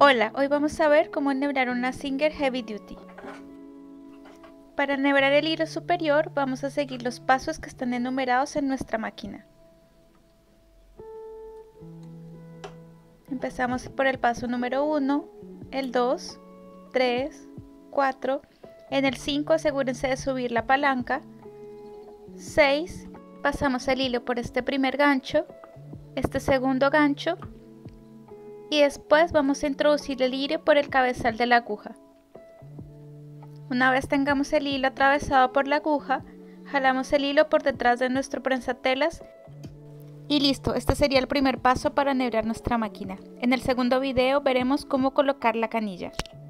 Hola, hoy vamos a ver cómo enhebrar una Singer Heavy Duty. Para enhebrar el hilo superior vamos a seguir los pasos que están enumerados en nuestra máquina. Empezamos por el paso número 1, el 2, 3, 4, en el 5 asegúrense de subir la palanca, 6, pasamos el hilo por este primer gancho, este segundo gancho, y después vamos a introducir el hilo por el cabezal de la aguja. Una vez tengamos el hilo atravesado por la aguja, jalamos el hilo por detrás de nuestro prensatelas y listo, este sería el primer paso para enhebrar nuestra máquina. En el segundo video veremos cómo colocar la canilla.